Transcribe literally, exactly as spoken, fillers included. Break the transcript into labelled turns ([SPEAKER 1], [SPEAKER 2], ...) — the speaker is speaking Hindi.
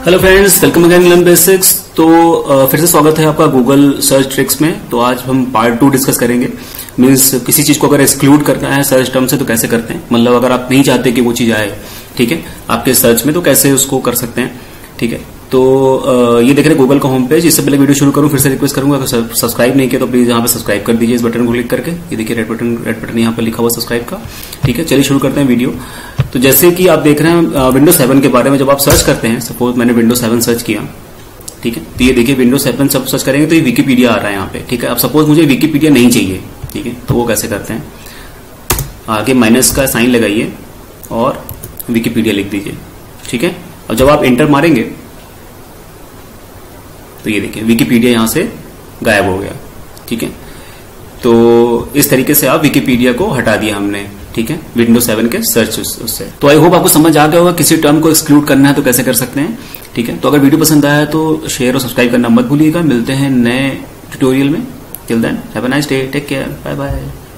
[SPEAKER 1] Hello friends, welcome again learn basics. तो uh, फिर से स्वागत है आपका गूगल सर्च ट्रिक्स में। तो आज हम पार्ट टू डिस्कस करेंगे। मीन्स किसी चीज को अगर एक्सक्लूड करना है सर्च टर्म से तो कैसे करते हैं, मतलब अगर आप नहीं चाहते कि वो चीज आए, ठीक है, आपके सर्च में, तो कैसे उसको कर सकते हैं, ठीक है। तो uh, ये देख रहे हैं गूगल का होम पेज। इससे पहले वीडियो शुरू करूं फिर से रिक्वेस्ट करूंगा, अगर सब्सक्राइब नहीं किया तो प्लीज यहाँ पे सब्सक्राइब कर दीजिए, इस बटन को क्लिक करके। ये देखिए रेड बटन रेड बटन यहाँ पे लिखा हुआ सब्सक्राइब का, ठीक है। चलिए शुरू करते हैं वीडियो। तो जैसे कि आप देख रहे हैं विंडो सेवन के बारे में, जब आप सर्च करते हैं, सपोज मैंने विंडो सेवन सर्च किया, ठीक है, तो ये देखिए विंडो सेवन सब सर्च करेंगे तो ये विकीपीडिया आ रहा है यहाँ पे, ठीक है। अब सपोज मुझे विकीपीडिया नहीं चाहिए, ठीक है, तो वो कैसे करते हैं, आगे माइनस का साइन लगाइए और विकीपीडिया लिख दीजिए, ठीक है। अब जब आप एंटर मारेंगे तो ये देखिए विकीपीडिया यहां से गायब हो गया, ठीक है। तो इस तरीके से आप विकीपीडिया को हटा दिया हमने, ठीक है, विंडो सेवन के सर्च उससे। तो आई होप आपको समझ आ गया होगा किसी टर्म को एक्सक्लूड करना है तो कैसे कर सकते हैं, ठीक है। तो अगर वीडियो पसंद आया तो शेयर और सब्सक्राइब करना मत भूलिएगा। मिलते हैं नए ट्यूटोरियल में। Till then have a nice day, take care, bye bye.